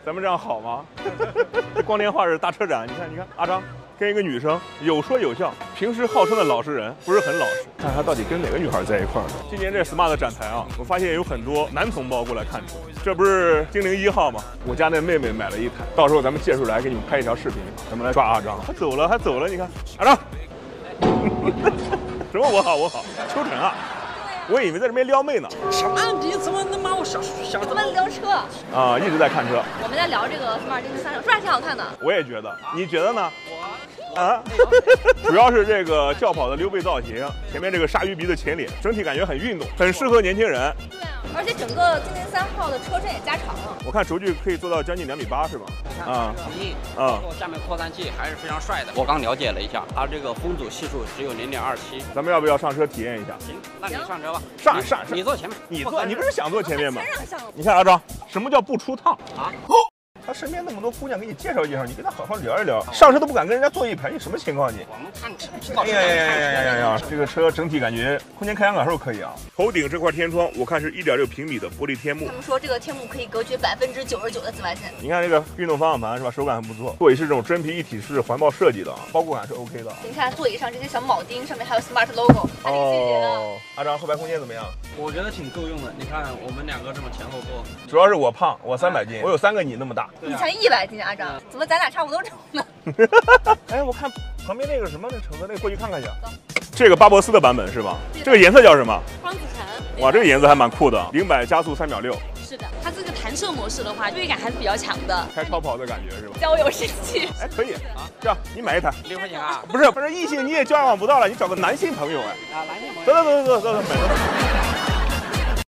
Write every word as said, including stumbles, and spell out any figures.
咱们这样好吗？这光天化日大车展，你看，你看阿张跟一个女生有说有笑，平时号称的老实人，不是很老实。看他到底跟哪个女孩在一块儿。今年这 smart 展台啊，我发现有很多男同胞过来看车，这不是精灵一号吗？我家那妹妹买了一台，到时候咱们借出来给你们拍一条视频，咱们来抓阿张。他走了，他走了，你看阿张。什么我好我好，秋晨啊。我以为在这边撩妹呢。 什么？你怎么能把我想想？ 我们聊车啊，一直在看车。 我们在聊这个 smart 精灵三，是不是还挺好看的？ 我也觉得，你觉得呢？ 我啊，主要是这个轿跑的溜背造型，前面这个鲨鱼鼻的前脸，整体感觉很运动，很适合年轻人。 对啊，而且整个精灵三号的车身也加长了。 我看轴距可以做到将近两米八，是吧？ 啊，一啊， 下面扩散器还是非常帅的。我刚了解了一下，它这个风阻系数只有零点二七。 咱们要不要上车体验一下？ 行，那你上车吧。 上上上， 你坐前面， 你坐，你不是想坐前面吗？ 先让上。 你看阿张，什么叫不出趟啊？ 他身边那么多姑娘，给你介绍介绍，你跟他好好聊一聊。上车都不敢跟人家坐一排，你什么情况你？ 我们看车， 哎呀呀呀呀呀呀！这个车整体感觉空间开箱感受可以啊。头顶这块天窗，我看是一点六平米的玻璃天幕。 他们说这个天幕可以隔绝百分之九十九的紫外线。 你看这个运动方向盘是吧？手感很不错，座椅是这种真皮一体式环抱设计的，包裹感是 OK 的。 你看座椅上这些小铆钉，上面还有 smart logo， 还挺细节的。 哦，阿张后排空间怎么样？ 我觉得挺够用的。你看我们两个这么前后坐， 主要是我胖，我三百斤，我有三个你那么大。 你才一百斤。阿张，怎么咱俩差不多重呢？ 哎，我看旁边那个什么，那橙子，那个过去看看去。这个巴博斯的版本是吧？这个颜色叫什么？ 光子橙。 哇，这个颜色还蛮酷的，零百加速三秒六。 是的，它这个弹射模式的话，越野感还是比较强的。 开超跑的感觉是吧？ 交友神器。 哎，可以啊，这样你买一台。 六块钱啊？ 不是，不是异性你也交往不到了，你找个男性朋友哎。 啊，男性朋友。 走走走走走走，买。